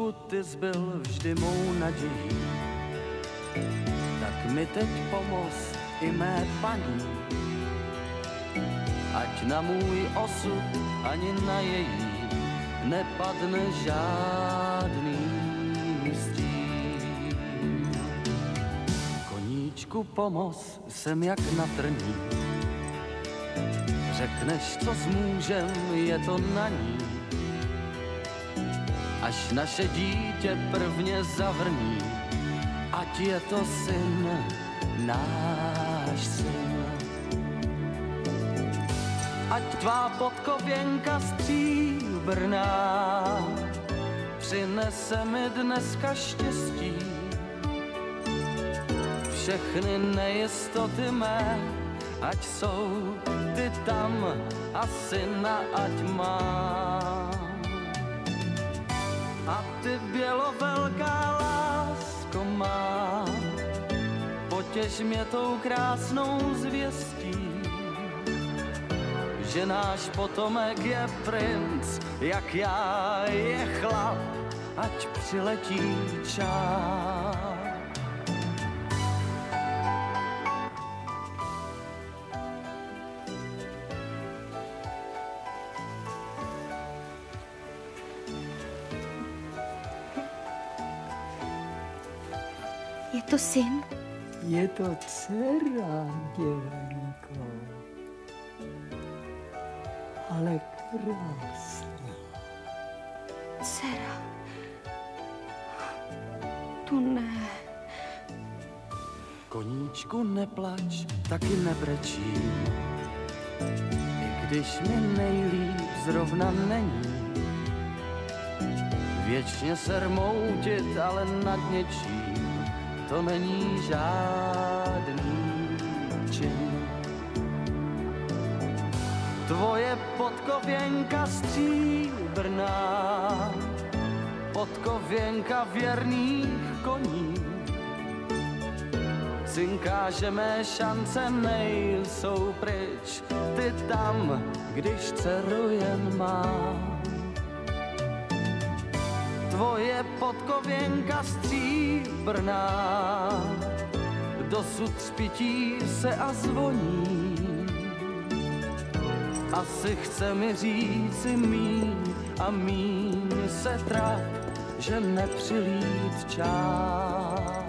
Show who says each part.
Speaker 1: Koníčku, ty jsi byl vždy mou nadějí, tak mi teď pomoz i mé paní, ať na můj osud ani na její nepadne žádný stín. Koníčku, pomoz, jsem jak na trní, řekneš, co zmůžem, je to na ní. Až naše dítě prvně zavrní, ať je to syn, náš syn. Ať tvá podkověnka stříbrná přinese mi dneska štěstí. Všechny nejistoty mé, ať jsou ty tam a syna ať mám. A ty bělovelká lásko má, potěš mě tou krásnou zvěstí, že náš potomek je princ, jak já je chlap, ať přiletí čas.
Speaker 2: Je to syn?
Speaker 3: Je to dcera, děvnko. Ale krásná.
Speaker 2: Dcera? Tu ne.
Speaker 1: Koníčku, neplač, taky nebrečím, i když mi nejlíp zrovna není. Věčně se rmoutit, ale nad něčím, to není žádný čin. Tvoje podkověnka stříbrná, podkověnka věrných koní, cinká, že mé šance nejsou pryč, ty tam, když dceru jen mám. Tvoje podkověnka stříbrná dosud zpítí se a zvoní. Asi chce mi říci míň a míň se trap, že nepřilít čas.